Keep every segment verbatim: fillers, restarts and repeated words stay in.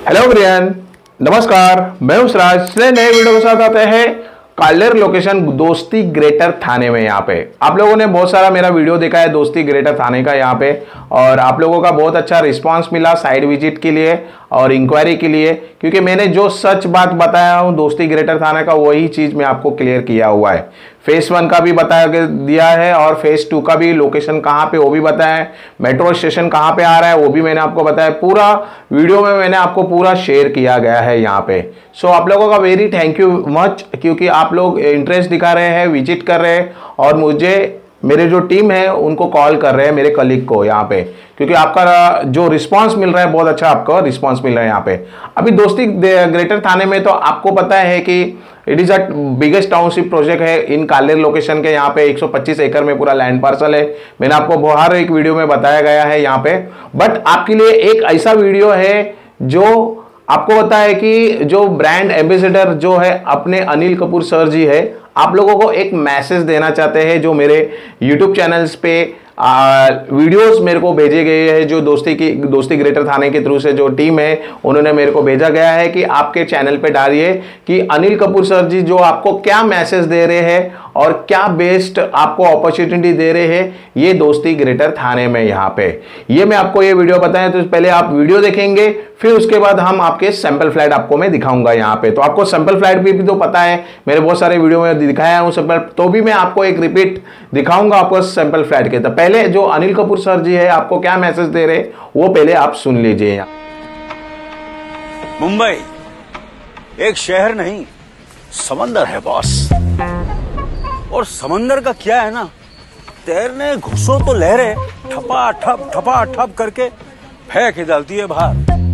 Hello Brian, नमस्कार। मैं हूं सिराज। चलिए नए वीडियो के साथ आते हैं कालेर लोकेशन दोस्ती ग्रेटर थाने में। यहाँ पे आप लोगों ने बहुत सारा मेरा वीडियो देखा है दोस्ती ग्रेटर थाने का यहाँ पे, और आप लोगों का बहुत अच्छा रिस्पांस मिला साइड विजिट के लिए और इंक्वायरी के लिए, क्योंकि मैंने जो सच बात बताया हूँ दोस्ती ग्रेटर थाने का वही चीज़ मैं आपको क्लियर किया हुआ है। फेस वन का भी बताया दिया है और फेस टू का भी लोकेशन कहाँ पे वो भी बताया है, मेट्रो स्टेशन कहाँ पे आ रहा है वो भी मैंने आपको बताया। पूरा वीडियो में मैंने आपको पूरा शेयर किया गया है यहाँ पे। सो आप लोगों का वेरी थैंक यू मच, क्योंकि आप लोग इंटरेस्ट दिखा रहे हैं, विजिट कर रहे हैं और मुझे मेरे जो टीम है उनको कॉल कर रहे हैं, मेरे कलीग को यहाँ पे, क्योंकि आपका जो रिस्पांस मिल रहा है बहुत अच्छा आपका रिस्पांस मिल रहा है यहाँ पे। अभी दोस्ती ग्रेटर थाने में तो आपको पता है कि it is a biggest township project है इन कालेर लोकेशन के। यहाँ पे एक सौ पच्चीस एकड़ में पूरा लैंड पार्सल है। मैंने आपको हर एक वीडियो में बताया गया है यहाँ पे, बट आपके लिए एक ऐसा वीडियो है जो आपको पता है कि जो ब्रांड एम्बेसडर जो है अपने अनिल कपूर सर जी है, आप लोगों को एक मैसेज देना चाहते हैं जो मेरे यूट्यूब चैनल्स पे आ, वीडियोस मेरे को भेजे गए हैं, जो दोस्ती की दोस्ती ग्रेटर थाने के थ्रू से जो टीम है उन्होंने मेरे को भेजा गया है कि आपके चैनल पे डालिए कि अनिल कपूर सर जी जो आपको क्या मैसेज दे रहे हैं और क्या बेस्ट आपको अपॉर्चुनिटी दे रहे हैं ये दोस्ती ग्रेटर थाने में। यहाँ पे ये मैं आपको ये वीडियो बताएं तो पहले आप वीडियो देखेंगे, फिर उसके बाद हम आपके सैंपल फ्लैट आपको मैं दिखाऊंगा यहाँ पे। तो आपको सैंपल फ्लैट भी, भी तो पता है, मेरे बहुत सारे वीडियो में दिखाया हूँ सैंपल, तो भी मैं आपको एक रिपीट दिखाऊंगा आपको सैंपल फ्लैट के। तो पहले जो अनिल कपूर सर जी है आपको क्या मैसेज दे रहे वो पहले आप सुन लीजिए। यहाँ मुंबई एक शहर नहीं समंदर है बॉस, और समंदर का क्या है ना, तैरने घुसो तो लहरें ठपा ठप ठपा ठप करके फेंक ही डालती है बाहर।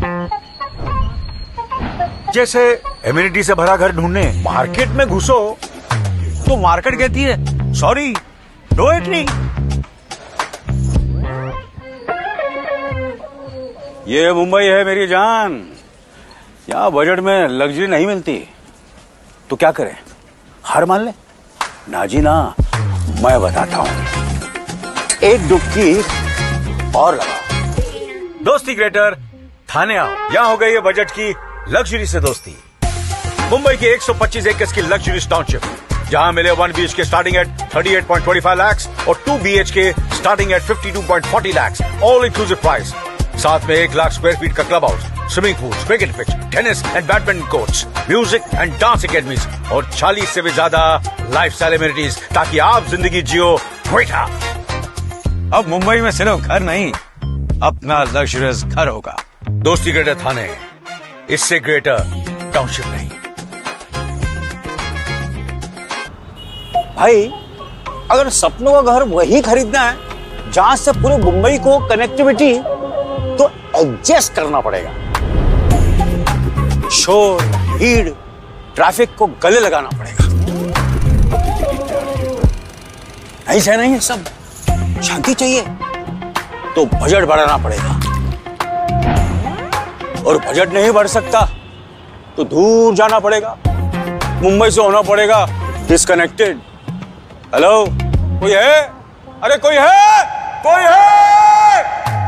जैसे एम्यूनिटी से भरा घर ढूंढने मार्केट में घुसो तो मार्केट कहती है सॉरी नो एंट्री। ये मुंबई है मेरी जान, यहाँ बजट में लग्जरी नहीं मिलती। तो क्या करें, हार मान ले? ना जी ना, मैं बताता हूं, एक डुबकी और लगाओ। दोस्ती ग्रेटर थाने आओ, यहाँ हो गई है बजट की लग्जरी से दोस्ती। मुंबई के एक सौ पच्चीस एकड़ की लग्जरी टाउनशिप, जहां मिले one B H K starting at thirty eight point two five lakh और two B H K starting at fifty two point four zero lakh, all inclusive price. साथ में एक लाख स्क्वायर फीट का club house, swimming pool, cricket pitch, tennis and badminton courts, music and dance academies और चालीस से भी ज्यादा लाइफस्टाइल एमिनिटीज, ताकि आप जिंदगी जियो ग्रेटर। अब मुंबई में सिर्फ घर नहीं, अपना लग्जरियस घर होगा। दोस्ती ग्रेटर थाने, इससे ग्रेटर टाउनशिप नहीं। भाई अगर सपनों का घर वही खरीदना है जहां से पूरे मुंबई को कनेक्टिविटी, तो एडजस्ट करना पड़ेगा। शोर, भीड़, ट्रैफिक को गले लगाना पड़ेगा। नहीं से नहीं, सब शांति चाहिए तो बजट बढ़ाना पड़ेगा, और बजट नहीं बढ़ सकता तो दूर जाना पड़ेगा, मुंबई से होना पड़ेगा डिस्कनेक्टेड। हेलो, कोई है? अरे कोई है? कोई है?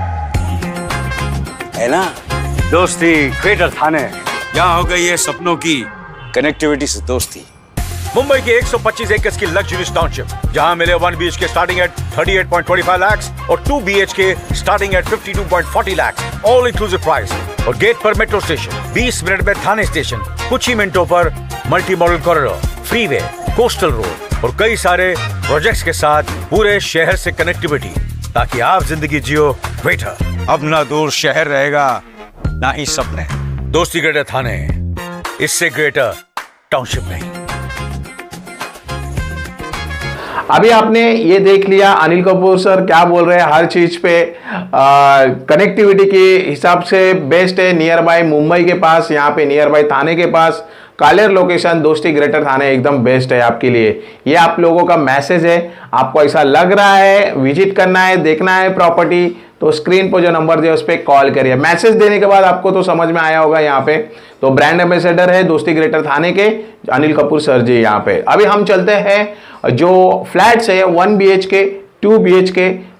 है ना? दोस्ती ग्रेटर थाने, यहाँ हो गई है सपनों की कनेक्टिविटी से दोस्ती। मुंबई के एक सौ पच्चीस एकड़ की लग्जरी टाउनशिप, जहां मिले one B H K starting at thirty eight point two five lakh और two B H K starting at fifty two point four zero lakh, all inclusive price. और गेट पर मेट्रो स्टेशन, बीस मिनट में Thane station, कुछ ही मिनटों पर multi modal corridor, freeway, coastal road और कई सारे प्रोजेक्ट्स के साथ पूरे शहर से कनेक्टिविटी, ताकि आप जिंदगी जियो ग्रेटर। अब ना दूर शहर रहेगा ना ही सपने। दोस्ती ग्रेटर थाने, इससे ग्रेटर टाउनशिप नहीं। अभी आपने ये देख लिया अनिल कपूर सर क्या बोल रहे हैं हर चीज पे। कनेक्टिविटी के हिसाब से बेस्ट है, नियर बाय मुंबई के पास, यहाँ पे नियर बाय थाने के पास कालेर लोकेशन दोस्ती ग्रेटर थाने एकदम बेस्ट है आपके लिए। ये आप लोगों का मैसेज है। आपको ऐसा लग रहा है, विजिट करना है, देखना है प्रॉपर्टी, तो स्क्रीन पर जो नंबर दिया उस पर कॉल करिए। मैसेज देने के बाद आपको तो समझ में आया होगा। यहाँ पे तो ब्रांड एम्बेसडर है दोस्ती ग्रेटर थाने के अनिल कपूर सर जी यहाँ पे। अभी हम चलते हैं जो फ्लैट्स है one B H K, two B H K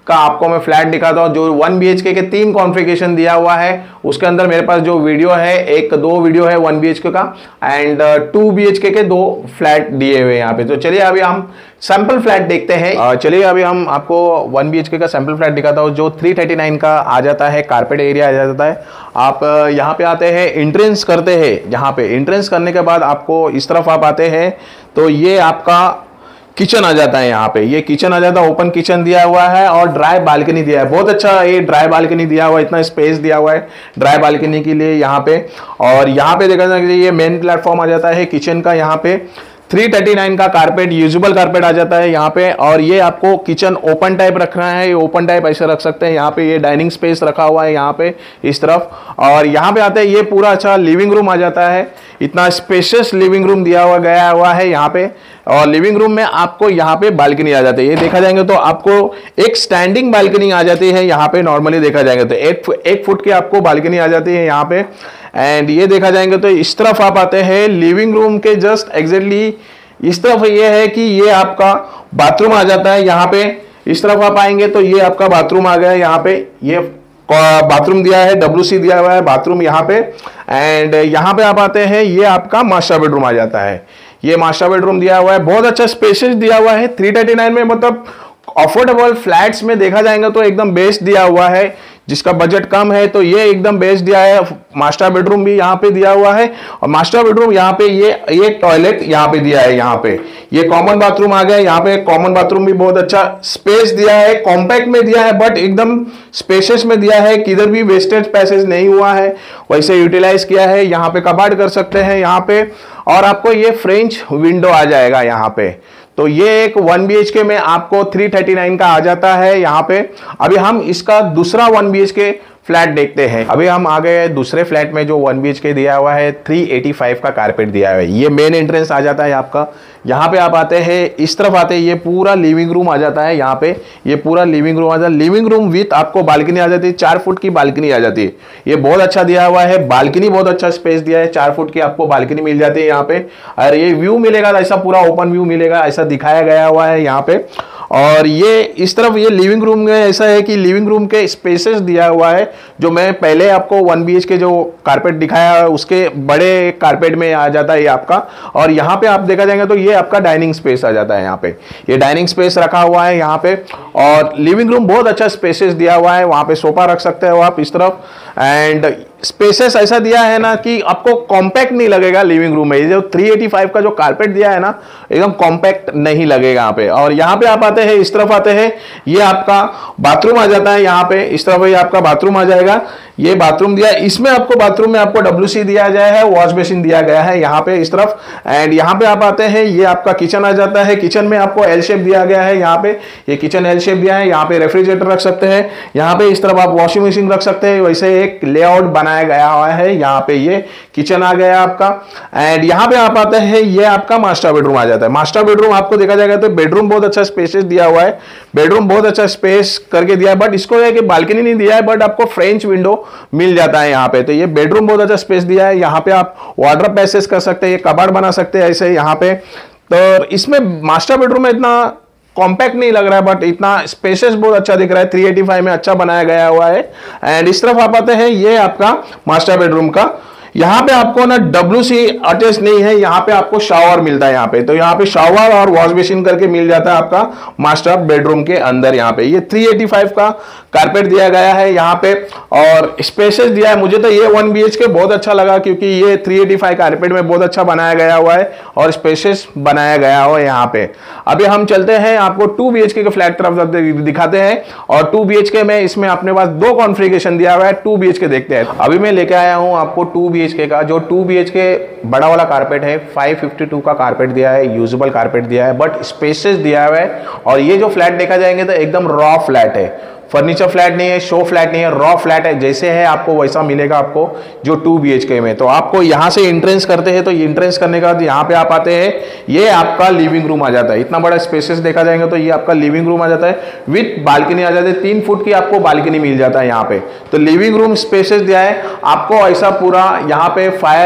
का आपको मैं फ्लैट दिखाता हूँ। जो वन बी एच के के तीन कॉन्फ़िगरेशन दिया हुआ है, उसके अंदर मेरे पास जो वीडियो है, एक दो वीडियो है वन बी एच के का एंड टू बी एच के के दो फ्लैट दिए हुए हैं यहाँ पे। तो चलिए अभी हम सैंपल फ्लैट देखते हैं। चलिए अभी हम आपको वन बी एच के का सैंपल फ्लैट दिखाता हूँ जो थ्री थर्टी नाइन का आ जाता है, कारपेट एरिया आ जाता है। आप यहाँ पे आते हैं, एंट्रेंस करते हैं, यहाँ पे एंट्रेंस करने के बाद आपको इस तरफ आप आते हैं तो ये आपका किचन आ जाता है। यहाँ पे ये किचन आ जाता है, ओपन किचन दिया हुआ है और ड्राई बालकनी दिया है। बहुत अच्छा ये ड्राई बालकनी दिया हुआ है, इतना स्पेस दिया हुआ है ड्राई बालकनी के लिए यहाँ पे। और यहाँ पे देखा जाए ये मेन प्लेटफॉर्म आ जाता है किचन का। यहाँ पे थ्री थर्टी नाइन का कारपेट, यूजेबल कारपेट आ जाता है यहाँ पे। और ये आपको किचन ओपन टाइप रखना है, ये ओपन टाइप ऐसे रख सकते हैं। यहाँ पे ये डाइनिंग स्पेस रखा हुआ है यहाँ पे इस तरफ। और यहाँ पे आते हैं, ये पूरा अच्छा लिविंग रूम आ जाता है। इतना स्पेशियस लिविंग रूम दिया हुआ गया हुआ है यहाँ पे। और लिविंग रूम में आपको यहाँ पे बालकनी आ जाती है। ये देखा जाएंगे तो आपको एक स्टैंडिंग बालकनी आ जाती है यहाँ पे। नॉर्मली देखा जाएंगे तो एक एक फुट की आपको बालकनी आ जाती है यहाँ पे। एंड ये देखा जाएंगे तो इस तरफ आप आते हैं लिविंग रूम के जस्ट एग्जैक्टली इस तरफ ये है कि ये आपका बाथरूम आ जाता है यहाँ पे। इस तरफ आप आएंगे तो ये आपका बाथरूम आ गया है यहाँ पे। ये बाथरूम दिया है, डब्ल्यू सी दिया हुआ है बाथरूम यहाँ पे। एंड यहाँ पे आप आते हैं, ये आपका मास्टर बेडरूम आ जाता है। ये मास्टर बेडरूम दिया हुआ है, बहुत अच्छा स्पेसेस दिया हुआ है थ्री थर्टी नाइन में। मतलब अफोर्डेबल फ्लैट्स में देखा जाएगा तो एकदम बेस्ट दिया हुआ है। जिसका बजट कम है तो ये एकदम बेस्ट दिया है। मास्टर बेडरूम भी यहाँ पे दिया हुआ है और मास्टर बेडरूम यहाँ पे ये ये टॉयलेट यहाँ पे दिया है। यहाँ पे ये कॉमन बाथरूम आ गया। यहाँ पे कॉमन बाथरूम भी बहुत अच्छा स्पेस दिया है, कॉम्पैक्ट में दिया है बट एकदम स्पेशियस में दिया है। किधर भी वेस्टेज पैसेज नहीं हुआ है, वैसे यूटिलाइज किया है। यहाँ पे कबाड़ कर सकते हैं यहाँ पे। और आपको ये फ्रेंच विंडो आ जाएगा यहाँ पे। तो ये एक वन बी एच के में आपको थ्री थर्टी नाइन का आ जाता है यहाँ पे। अभी हम इसका दूसरा one B H K flat देखते हैं। अभी हम आ गए दूसरे फ्लैट में जो वन बी एच के दिया हुआ है, थ्री एटी फाइव का कारपेट दिया हुआ है। ये मेन एंट्रेंस आ जाता है आपका। यहाँ पे आप आते हैं, इस तरफ आते हैं, ये पूरा लिविंग रूम आ जाता है यहाँ पे। ये पूरा लिविंग रूम आ जाता है। लिविंग रूम विथ आपको बालकनी आ जाती है, चार फुट की बालकनी आ जाती है। ये बहुत अच्छा दिया हुआ है, बालकनी बहुत अच्छा स्पेस दिया है, चार फुट की आपको बालकनी मिल जाती है यहाँ पे। और ये व्यू मिलेगा, ऐसा पूरा ओपन व्यू मिलेगा, ऐसा दिखाया गया हुआ है यहाँ पे। और ये इस तरफ ये लिविंग रूम में ऐसा है कि लिविंग रूम के स्पेसेस दिया हुआ है, जो मैं पहले आपको वन बी एच के जो कारपेट दिखाया है उसके बड़े कारपेट में आ जाता है ये आपका। और यहाँ पे आप देखा जाएगा तो ये आपका डाइनिंग स्पेस आ जाता है यहाँ पे। ये डाइनिंग स्पेस रखा हुआ है यहाँ पे। और लिविंग रूम बहुत अच्छा स्पेसेस दिया हुआ है, वहाँ पे सोफा रख सकते हो आप इस तरफ। एंड स्पेसेस ऐसा दिया है ना कि आपको कॉम्पैक्ट नहीं लगेगा लिविंग रूम में। ये जो थ्री एटी फाइव का जो कारपेट दिया है ना, एकदम कॉम्पैक्ट नहीं लगेगा यहाँ पे। और यहाँ पे आप आते हैं, इस तरफ आते हैं, ये आपका बाथरूम आ जाता है यहाँ पे। इस तरफ ये आपका बाथरूम आ जाएगा। ये बाथरूम दिया है, इसमें आपको बाथरूम में आपको डब्ल्यू सी दिया गया है, वॉश बेसिन दिया गया है यहाँ पे इस तरफ। एंड यहाँ पे आप आते हैं, ये आपका किचन आ जाता है। किचन में आपको एल शेप दिया गया है यहाँ पे। ये किचन एल शेप दिया है। यहाँ पे रेफ्रिजरेटर रख सकते हैं, यहाँ पे इस तरफ आप वॉशिंग मशीन रख सकते हैं। वैसे एक लेआउट बनाया गया हुआ है यहाँ पे। ये किचन आ गया आपका। एंड यहाँ पे आप आते हैं, ये आपका मास्टर बेडरूम आ जाता है। मास्टर बेडरूम आपको देखा जाएगा तो बेडरूम बहुत अच्छा स्पेसेस दिया हुआ है। बेडरूम बहुत अच्छा स्पेस करके दिया है, बट इसको है कि बालकनी नहीं दिया है, बट आपको फ्रेंच विंडो मिल जाता है यहाँ पे। तो ये बेडरूम बहुत अच्छा स्पेस दिया है। यहाँ पे आप वार्डरोब पैसेज कर सकते हैं, ये कबाड़ बना सकते हैं ऐसे यहाँ पे। तो इसमें मास्टर बेडरूम में इतना कॉम्पैक्ट नहीं लग रहा है, बट इतना स्पेसेस बहुत अच्छा दिख रहा है। थ्री एटी फाइव में अच्छा बनाया गया हुआ है। एंड इस तरफ आप आते हैं, ये आपका मास्टर बेडरूम का। यहाँ पे आपको ना डब्ल्यू सी अटैच नहीं है, यहाँ पे आपको शावर मिलता है यहाँ पे। तो यहाँ पे शावर और वॉश बेसिन करके मिल जाता है आपका मास्टर बेडरूम के अंदर। यहाँ पे ये थ्री एटी फाइव का कारपेट दिया गया है यहाँ पे। और स्पेसेस दिया है। मुझे तो ये वन बी एच के बहुत अच्छा लगा, क्योंकि ये थ्री एटी फाइव कारपेट में बहुत अच्छा बनाया गया हुआ है और स्पेसेस बनाया गया हुआ है यहाँ पे। अभी हम चलते हैं, आपको two B H K flat तरफ दिखाते हैं। और टू बी एच के में इसमें अपने पास दो कॉन्फ़िगरेशन दिया हुआ है। टू बी एच के देखते हैं। अभी मैं लेके आया हूँ आपको टू बी एच के का, जो टू बी एच के बड़ा वाला कारपेट है। फाइव फिफ्टी टू का कारपेट दिया है, यूजेबल कारपेट दिया है, बट स्पेसेस दिया हुआ है। और ये जो फ्लैट देखा जाएंगे तो एकदम रॉ फ्लैट है, फर्नीचर फ्लैट नहीं है, शो फ्लैट नहीं है, रॉ फ्लैट है। जैसे है आपको वैसा मिलेगा आपको जो टू बी एच के में। तो आपको यहाँ से एंट्रेंस करते हैं, तो एंट्रेंस करने के बाद यहाँ पे आप आते हैं, ये आपका लिविंग रूम आ जाता है। इतना बड़ा स्पेसेस देखा जाएगा तो ये आपका लिविंग रूम आ जाता है, विथ बालकनी आ जाती है। तीन फुट की आपको बालकनी मिल जाता है यहाँ पे। तो लिविंग रूम स्पेसेस दिया है आपको ऐसा पूरा। यहाँ पे फायर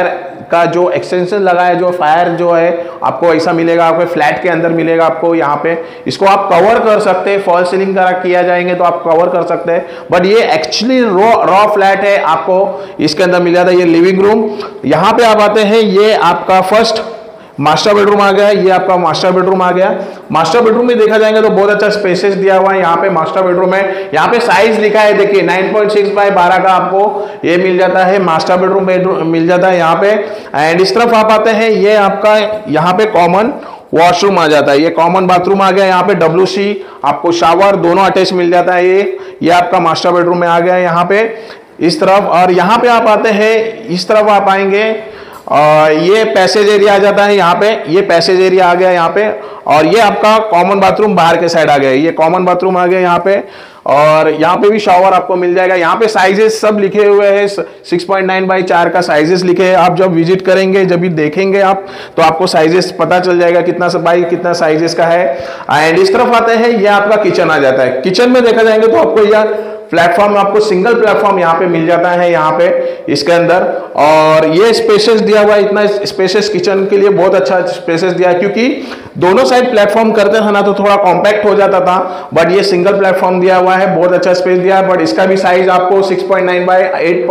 का जो एक्सटेंशन लगा है, जो फायर जो है आपको ऐसा मिलेगा, आपको फ्लैट के अंदर मिलेगा आपको यहाँ पे। इसको आप कवर कर सकते हैं, फॉल सीलिंग करा किया जाएंगे तो आप कवर कर सकते हैं, बट ये एक्चुअली रॉ रॉ फ्लैट है, आपको इसके अंदर मिल जाता है। ये लिविंग रूम, यहाँ पे आप आते हैं, ये आपका फर्स्ट मास्टर बेडरूम आ गया, ये आपका मास्टर बेडरूम आ गया। मास्टर बेडरूम में देखा जाएगा तो बहुत अच्छा स्पेसेस दिया हुआ है, यहाँ पे मास्टर बेडरूम है। यहाँ पे साइज लिखा है, देखिए नाइन पॉइंट सिक्स बाय बारह का आपको ये मिल जाता है, मास्टर बेडरूम बेडरूम मिल जाता है यहाँ पे। एंड इस तरफ आप आते हैं, ये आपका यहाँ पे कॉमन वॉशरूम आ जाता है, ये कॉमन बाथरूम आ गया। यहाँ पे डब्ल्यू सी आपको शावर दोनों अटैच मिल जाता है। ये ये आपका मास्टर बेडरूम में आ गया है यहाँ पे इस तरफ। और यहाँ पे आप आते हैं, इस तरफ आप आएंगे और ये पैसेज एरिया आ जाता है यहाँ पे, ये पैसेज एरिया आ गया यहाँ पे। और ये आपका कॉमन बाथरूम बाहर के साइड आ गया, ये कॉमन बाथरूम आ गया यहाँ पे। और यहाँ पे भी शावर आपको मिल जाएगा। यहाँ पे साइजेस सब लिखे हुए हैं, सिक्स पॉइंट नाइन बाई चार का साइजेस लिखे हैं। आप जब विजिट करेंगे, जब भी देखेंगे आप, तो आपको साइजेस पता चल जाएगा कितना बाई कितना साइजेस का है। एंड इस तरफ आते हैं, ये आपका किचन आ जाता है। किचन में देखा जाएंगे तो आपको यह प्लेटफॉर्म, आपको सिंगल प्लेटफॉर्म यहाँ पे मिल जाता है यहाँ पे इसके अंदर। और ये स्पेसेस दिया हुआ है, इतना स्पेसेस किचन के लिए बहुत अच्छा स्पेसेस दिया है, क्योंकि दोनों साइड प्लेटफॉर्म करते थे ना तो थोड़ा कॉम्पैक्ट हो जाता था, बट ये सिंगल प्लेटफॉर्म दिया हुआ है, बहुत अच्छा स्पेस दिया है। बट इसका भी साइज आपको six point nine by eight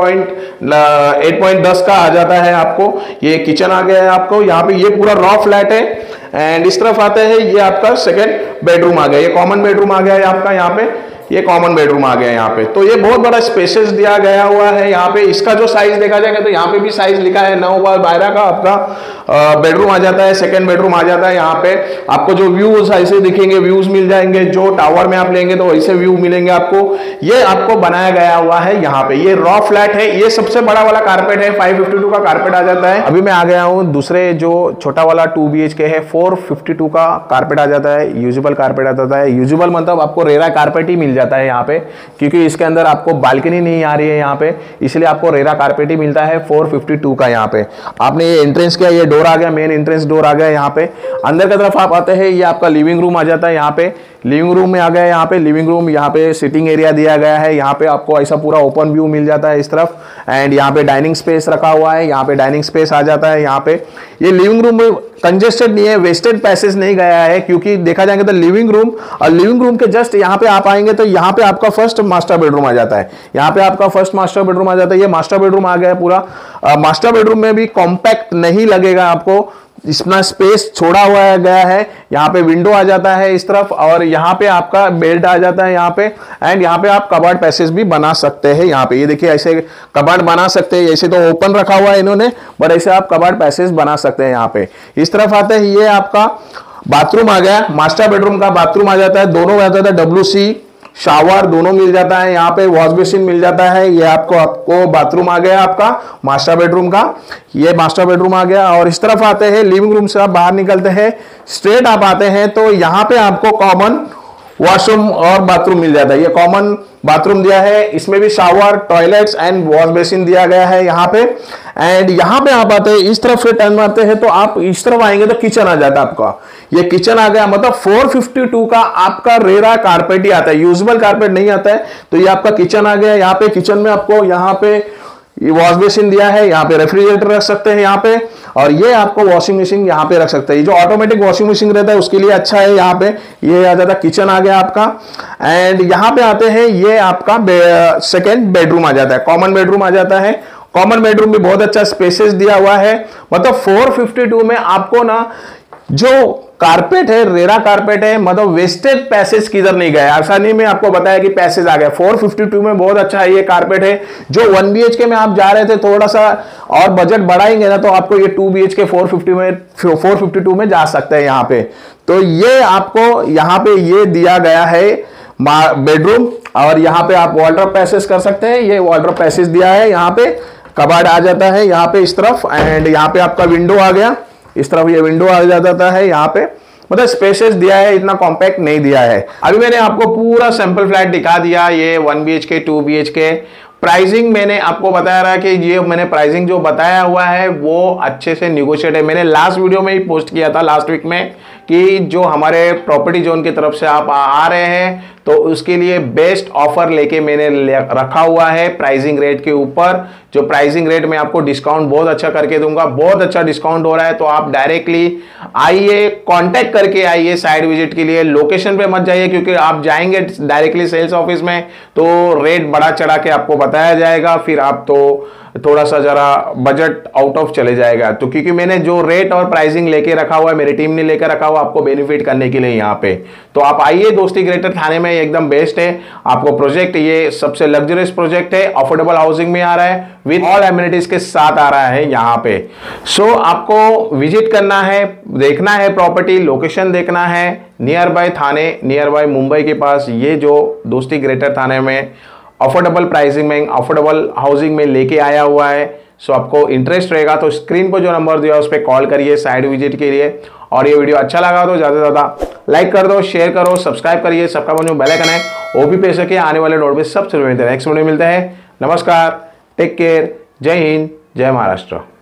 point ten का आ जाता है आपको। ये किचन आ गया है आपको यहाँ पे, ये पूरा रॉ फ्लैट है। एंड इस तरफ आते हैं, ये आपका सेकेंड बेडरूम आ गया, ये कॉमन बेडरूम आ गया है आपका यहाँ पे, ये कॉमन बेडरूम आ गया यहाँ पे। तो ये बहुत बड़ा स्पेसेस दिया गया हुआ है यहाँ पे। इसका जो साइज देखा जाएगा तो यहाँ पे भी साइज लिखा है, नौ बाय बारह का आपका बेडरूम आ जाता है, सेकंड बेडरूम आ जाता है यहाँ पे। आपको जो व्यूज ऐसे दिखेंगे, व्यूज मिल जाएंगे, जो टावर में आप लेंगे तो ऐसे व्यू मिलेंगे आपको। ये आपको बनाया गया हुआ है यहाँ पे, ये रॉ फ्लैट है। ये सबसे बड़ा वाला कारपेट है, फाइव फिफ्टी टू का कारपेट आ जाता है। अभी मैं आ गया हूँ दूसरे जो छोटा वाला टू बी एच के है, फोर फिफ्टी टू का कारपेट आ जाता है, यूजेबल कारपेट आ जाता है। यूजेबल मतलब आपको रेरा कारपेट ही मिल जाता है यहाँ पे, क्योंकि इसके अंदर आपको बालकनी नहीं आ रही है यहाँ पे, इसलिए आपको रेरा कारपेट ही मिलता है फोर फिफ्टी टू का। यहाँ पे आपने ये एंट्रेंस किया, ये डोर आ गया, मेन एंट्रेंस डोर आ गया यहाँ पे। अंदर की तरफ आप आते हैं, ये आपका लिविंग रूम आ जाता है यहाँ पे। लिविंग रूम में आ गया यहाँ पे, लिविंग रूम, यहाँ पे सिटिंग एरिया दिया गया है। यहाँ पे आपको ऐसा पूरा ओपन व्यू मिल जाता है इस तरफ। एंड यहाँ पे डाइनिंग स्पेस रखा हुआ है, यहाँ पे डाइनिंग स्पेस आ जाता है यहाँ पे। ये लिविंग रूम में कंजेस्टेड नहीं है, वेस्टेड पैसेज नहीं गया है, क्योंकि देखा जाएगा तो लिविंग रूम और लिविंग रूम के जस्ट यहाँ पे आप आएंगे तो यहाँ पे आपका फर्स्ट मास्टर बेडरूम आ जाता है। यहाँ पे आपका फर्स्ट मास्टर बेडरूम आ जाता है, ये मास्टर बेडरूम आ गया पूरा। मास्टर बेडरूम में भी कॉम्पैक्ट नहीं लगेगा आपको, इसमें स्पेस छोड़ा हुआ गया है। यहाँ पे विंडो आ जाता है इस तरफ, और यहाँ पे आपका बेड आ जाता है यहाँ पे। एंड यहाँ पे आप कबर्ड पैसेज भी बना सकते हैं यहाँ पे, ये देखिए ऐसे कबर्ड बना सकते हैं। ऐसे तो ओपन रखा हुआ है इन्होंने, बट ऐसे आप कबर्ड पैसेज बना सकते हैं यहाँ पे। इस तरफ आते हैं, ये आपका बाथरूम आ गया, मास्टर बेडरूम का बाथरूम आ जाता है। दोनों आ जाता है, डब्ल्यू सी शावर दोनों मिल जाता है यहाँ पे, वॉश बेसिन मिल जाता है। ये आपको आपको बाथरूम आ गया आपका मास्टर बेडरूम का, ये मास्टर बेडरूम आ गया। और इस तरफ आते हैं, लिविंग रूम से आप बाहर निकलते हैं, स्ट्रेट आप आते हैं तो यहाँ पे आपको कॉमन वॉशरूम और बाथरूम मिल जाता है। ये कॉमन बाथरूम दिया है, इसमें भी shower, toilets and wash basin दिया गया है यहाँ पे। एंड यहाँ पे आप आते हैं, इस तरफ से टर्न मारते हैं तो आप इस तरफ आएंगे तो किचन आ जाता है आपका। ये किचन आ गया, मतलब फोर फिफ्टी टू का आपका रेरा कारपेट ही आता है, यूजेबल कारपेट नहीं आता है। तो ये आपका किचन आ गया। यहाँ पे किचन में आपको यहाँ पे ये वॉश बेसिन दिया है, यहाँ पे रेफ्रिजरेटर रख सकते हैं यहाँ पे, और ये आपको वॉशिंग मशीन यहाँ पे रख सकते हैं। ये जो ऑटोमेटिक वॉशिंग मशीन रहता है उसके लिए अच्छा है यहाँ पे। ये आ जाता है, किचन आ गया आपका। एंड यहाँ पे आते हैं, ये आपका सेकेंड बेडरूम आ जाता है, कॉमन बेडरूम आ जाता है। कॉमन बेडरूम भी बहुत अच्छा स्पेसेस दिया हुआ है, मतलब फोर फिफ्टी टू में आपको ना जो कारपेट है, रेरा कारपेट है, मतलब वेस्टेड पैसेज किधर नहीं गया। ऐसा नहीं मैं आपको बताया कि पैसेज आ गया, फोर फिफ्टी टू में बहुत अच्छा है ये कारपेट है। जो वन बी एच के में आप जा रहे थे, थोड़ा सा और बजट बढ़ाएंगे ना तो आपको ये two B H K four fifty में फोर फिफ्टी टू में जा सकते हैं यहाँ पे। तो ये आपको यहाँ पे ये दिया गया है बेडरूम, और यहाँ पे आप वार्डरोब पैसेज कर सकते हैं। ये वार्डरोब पैसेज दिया है, यहाँ पे कबाड़ आ जाता है यहाँ पे इस तरफ। एंड यहाँ पे आपका विंडो आ गया, इस तरफ ये विंडो आ जाता है यहाँ पे, मतलब स्पेसेस दिया है, इतना कॉम्पैक्ट नहीं दिया है। अभी मैंने आपको पूरा सैंपल फ्लैट दिखा दिया, ये one B H K, two B H K. Pricing मैंने आपको बताया रहा कि ये मैंने प्राइसिंग जो बताया हुआ है वो अच्छे से निगोशिएट है। मैंने लास्ट वीडियो में ही पोस्ट किया था लास्ट वीक में कि जो हमारे प्रॉपर्टी जोन की तरफ से आप आ, आ रहे हैं तो उसके लिए बेस्ट ऑफर लेके मैंने ले, रखा हुआ है प्राइसिंग रेट के ऊपर। जो प्राइसिंग रेट में आपको डिस्काउंट बहुत अच्छा करके दूंगा, बहुत अच्छा डिस्काउंट हो रहा है। तो आप डायरेक्टली आइए, कांटेक्ट करके आइए साइड विजिट के लिए। लोकेशन पे मत जाइए, क्योंकि आप जाएंगे डायरेक्टली सेल्स ऑफिस में तो रेट बढ़ा चढ़ा के आपको बताया जाएगा, फिर आप तो थोड़ा सा जरा बजट आउट ऑफ चले जाएगा। तो क्योंकि मैंने जो रेट और प्राइसिंग लेके रखा हुआ है, मेरी टीम ने लेकर रखा हुआ आपको बेनिफिट करने के लिए यहाँ पे। तो आप आइए, दोस्ती ग्रेटर थाने में एकदम बेस्ट है आपको प्रोजेक्ट। ये सबसे लग्जरियस प्रोजेक्ट है, अफोर्डेबल हाउसिंग में आ रहा है, विद ऑल एमिनिटीज के साथ आ रहा है यहाँ पे। सो so, आपको विजिट करना है, देखना है प्रॉपर्टी, लोकेशन देखना है nearby Thane, nearby Mumbai के पास। ये जो दोस्ती ग्रेटर थाने में अफोर्डेबल प्राइसिंग में, अफोर्डेबल हाउसिंग में लेके आया हुआ है। सो आपको इंटरेस्ट रहेगा तो स्क्रीन पर जो नंबर दिया उस पर कॉल करिए साइड विजिट के लिए। और ये वीडियो अच्छा लगा तो ज़्यादा से ज़्यादा लाइक कर दो, शेयर करो, सब्सक्राइब करिए। सबका जो बेल आइकन है वो भी प्रेस करके आने वाले नोट पे सबसे पहले नेक्स्ट वीडियो मिलते हैं। नमस्कार, टेक केयर, जय हिंद, जय महाराष्ट्र।